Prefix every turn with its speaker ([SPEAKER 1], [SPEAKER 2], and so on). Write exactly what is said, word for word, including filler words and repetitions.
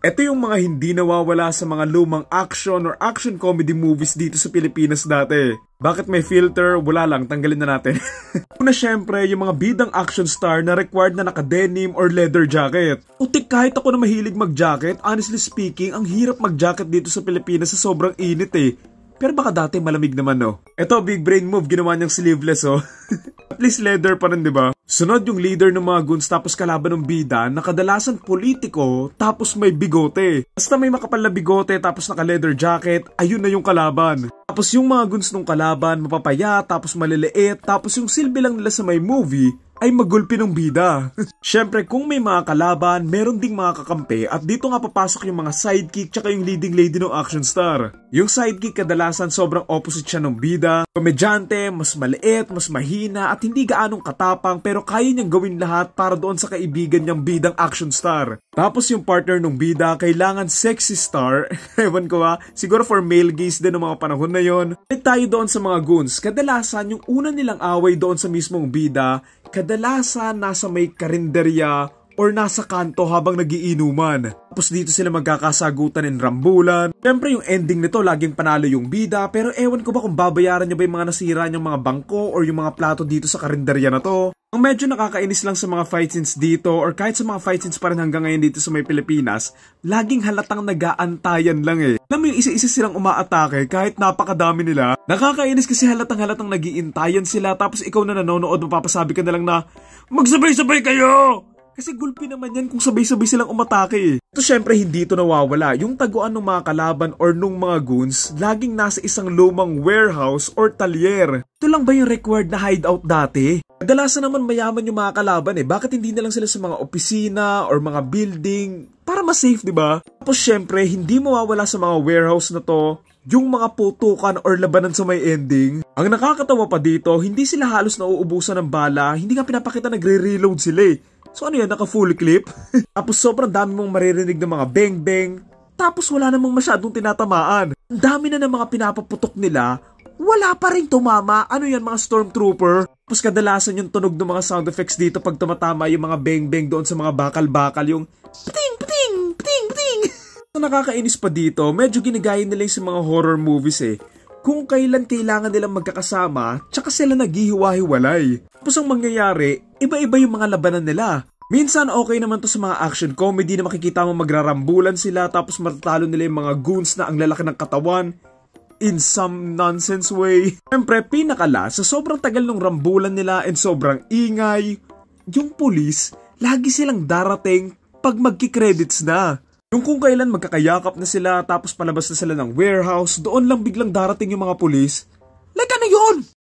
[SPEAKER 1] Ito yung mga hindi nawawala sa mga lumang action or action comedy movies dito sa Pilipinas dati. Bakit may filter? Wala lang, tanggalin na natin. Una syempre, yung mga bidang action star na required na naka-denim or leather jacket. Utik, kahit ako na mahilig mag-jacket, honestly speaking, ang hirap mag-jacket dito sa Pilipinas sa sobrang init eh. Pero baka dati malamig naman no. Ito, big brain move, ginawa niyang sleeveless oh. At least leather pa rin, diba? Sunod yung leader ng mga goons tapos kalaban ng bida na kadalasan politiko tapos may bigote. Basta may makapal na bigote tapos naka leather jacket, ayun na yung kalaban. Tapos yung mga goons nung kalaban mapapaya tapos maliliit tapos yung silbi lang nila sa may movie ay magulpi ng bida. Syempre kung may mga kalaban, meron ding mga kakampi at dito nga papasok yung mga sidekick tsaka yung leading lady ng action star. Yung sidekick kadalasan sobrang opposite siya ng bida. Komedyante, mas maliit, mas mahina at hindi gaanong katapang pero kaya niyang gawin lahat para doon sa kaibigan niyang bidang action star. Tapos yung partner ng bida kailangan sexy star. Ewan ko ha, siguro for male gaze din ng mga panahon na yon. Balik tayo doon sa mga goons. Kadalasan yung una nilang away doon sa mismong bida, kadalasan nasa may karinderya or nasa kanto habang nagiinuman. Tapos dito sila magkakasagutan in rambulan. Siyempre yung ending nito laging panalo yung bida pero ewan ko ba kung babayaran niya ba yung mga nasira niyang mga bangko or yung mga plato dito sa karinderya na to. Ang medyo nakakainis lang sa mga fight scenes dito or kahit sa mga fight scenes pa rin hanggang ngayon dito sa may Pilipinas, laging halatang nag-aantayan lang eh. Alam mo yung isa-isa silang umaatake kahit napakadami nila. Nakakainis kasi halatang halatang nag-iintayan sila tapos ikaw na nanonood mapapasabi ka na lang na magsabay-sabay kayo! Kasi gulpi naman yan kung sabay-sabay silang umatake eh. Ito syempre hindi ito nawawala. Yung taguan ng mga kalaban or nung mga goons, laging nasa isang lumang warehouse or talyer. Ito lang ba yung required na hideout dati? Kadalasan naman mayaman yung mga kalaban eh. Bakit hindi na lang sila sa mga opisina or mga building? Para mas safe, di ba? Tapos syempre, hindi mawawala sa mga warehouse na to yung mga putukan or labanan sa may ending. Ang nakakatawa pa dito, hindi sila halos nauubusan ng bala. Hindi nga pinapakita nagre-reload sila eh. So ano yan, naka full clip? Tapos sobrang dami mong maririnig ng mga bang-bang. Tapos wala namang masyadong tinatamaan. Ang dami na ng mga pinapaputok nila. Wala pa rin tumama. Ano yan, mga stormtrooper? Tapos kadalasan yung tunog ng mga sound effects dito pag tumatama yung mga bang-bang doon sa mga bakal-bakal. Yung pating, pating, pating, pating. So nakakainis pa dito, medyo ginagaya nila yung sa mga horror movies eh. Kung kailan kailangan nilang magkakasama, tsaka sila naghihiwa-hiwalay. Tapos ang mangyayari, iba-iba yung mga labanan nila. Minsan okay naman to sa mga action comedy na makikita mo magrarambulan sila tapos matatalo nila yung mga goons na ang lalaki ng katawan in some nonsense way. Siyempre, pinakala sa sobrang tagal ng rambulan nila and sobrang ingay, yung pulis, lagi silang darating pag magki-credits na. Yung kung kailan magkakayakap na sila tapos palabas na sila ng warehouse, doon lang biglang darating yung mga pulis. Like ano yun?